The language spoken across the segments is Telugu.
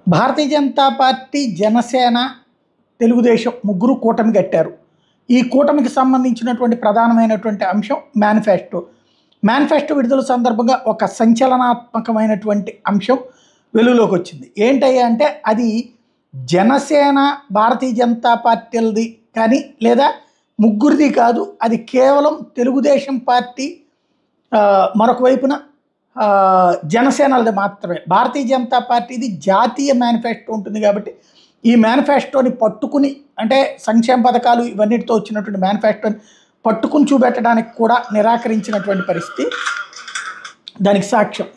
భారతీయ జనతా పార్టీ, జనసేన, తెలుగుదేశం ముగ్గురు కూటమి కట్టారు. ఈ కూటమికి సంబంధించినటువంటి ప్రధానమైనటువంటి అంశం మేనిఫెస్టో. మేనిఫెస్టో విడుదల సందర్భంగా ఒక సంచలనాత్మకమైనటువంటి అంశం వెలుగులోకి వచ్చింది. ఏంటయ్యా అంటే అది జనసేన, భారతీయ జనతా పార్టీలది కానీ లేదా ముగ్గురిది కాదు. అది కేవలం తెలుగుదేశం పార్టీ మరొక వైపున జనసేనలది మాత్రమే. భారతీయ జనతా పార్టీది జాతీయ మేనిఫెస్టో ఉంటుంది కాబట్టి ఈ మేనిఫెస్టోని పట్టుకుని, అంటే సంక్షేమ పథకాలు ఇవన్నిటితో వచ్చినటువంటి మేనిఫెస్టోని పట్టుకుని చూపెట్టడానికి కూడా నిరాకరించినటువంటి పరిస్థితి దానికి సాక్ష్యం.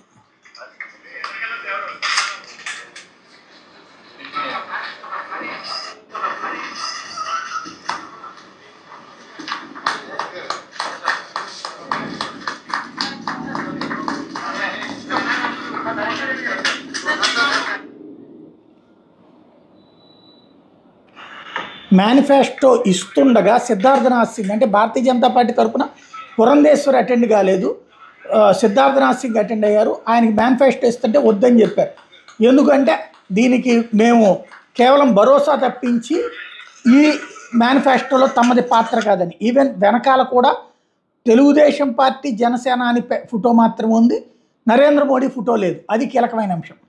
మేనిఫెస్టో ఇస్తుండగా సిద్ధార్థనాథ్ సింగ్, అంటే భారతీయ జనతా పార్టీ తరఫున పురంధేశ్వర్ అటెండ్ కాలేదు, సిద్ధార్థనాథ్ సింగ్ అటెండ్ అయ్యారు. ఆయనకి మేనిఫెస్టో ఇస్తుంటే వద్దని చెప్పారు. ఎందుకంటే దీనికి మేము కేవలం భరోసా తప్పించి ఈ మేనిఫెస్టోలో తమది పాత్ర కాదని. ఈవెన్ వెనకాల కూడా తెలుగుదేశం పార్టీ, జనసేన అని ఫోటో మాత్రమే ఉంది, నరేంద్ర మోడీ ఫోటో లేదు. అది కీలకమైన అంశం.